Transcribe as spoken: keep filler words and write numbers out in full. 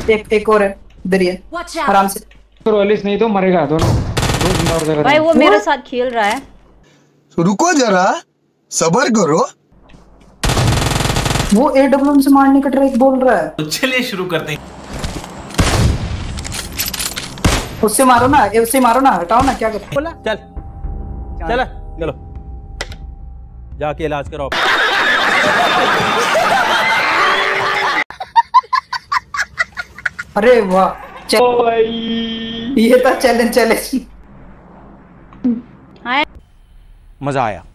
एक एक और है इधर ही है आराम से। तो एलिस नहीं तो मरेगा दोनों दो भाई वो मेरे साथ खेल रहा है। रुको जरा सबर करो। वो एडब्ल्यूएम से मारने का ट्रैक बोल रहा है। तो चलिए शुरू करते हैं। उससे मारो ना, उससे मारो ना, हटाओ ना, क्या करते बोला चल चल चलो जाके इलाज कराओ। अरे वाह चल, ये था चैलेंज चैलेंज। हाँ मजा आया।